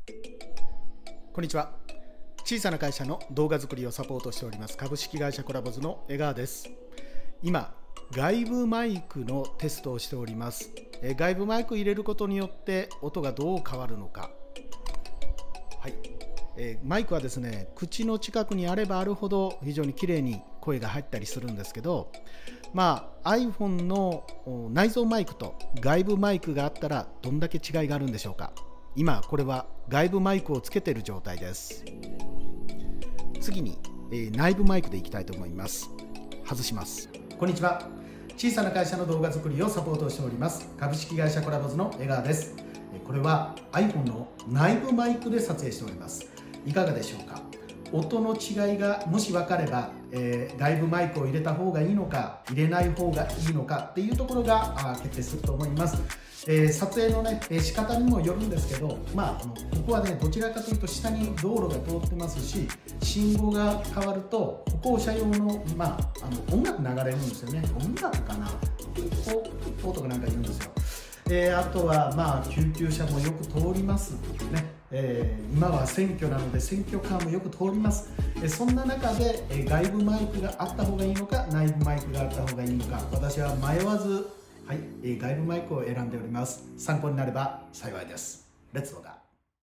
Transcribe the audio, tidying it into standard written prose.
こんにちは。小さな会社の動画作りをサポートしております株式会社コラボズの江川です。今外部マイクのテストをしております。外部マイクを入れることによって音がどう変わるのか。はい、マイクはですね、口の近くにあればあるほど非常に綺麗に声が入ったりするんですけど、iPhone の内蔵マイクと外部マイクがあったらどんだけ違いがあるんでしょうか。今これは外部マイクをつけている状態です。次に、内部マイクでいきたいと思います。外します。こんにちは。小さな会社の動画作りをサポートしております株式会社コラボズの江川です。これは iPhone の内部マイクで撮影しております。いかがでしょうか。音の違いがもし分かれば、外部マイクを入れた方がいいのか入れない方がいいのかっていうところが決定すると思います。撮影のね、仕方にもよるんですけど、ここはね、どちらかというと下に道路が通ってますし、信号が変わると歩行者用の、音楽流れるんですよね。音楽かな、音がなんか言うんですよ。あとは救急車もよく通りますね。今は選挙なので選挙カーもよく通ります。そんな中で、外部マイクがあった方がいいのか内部マイクがあった方がいいのか、私は迷わず、外部マイクを選んでおります。参考になれば幸いです。レッツゴーだ。